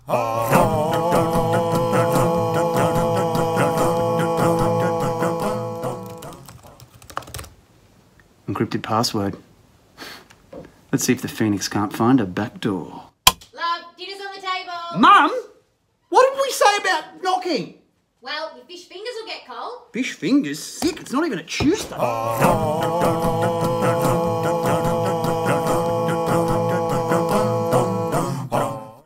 Encrypted password. Let's see if the Phoenix can't find a back door. Love, dinner's on the table. Mum, what did we say about knocking? Well, your fish fingers will get cold. Fish fingers? Sick, it's not even a Tuesday.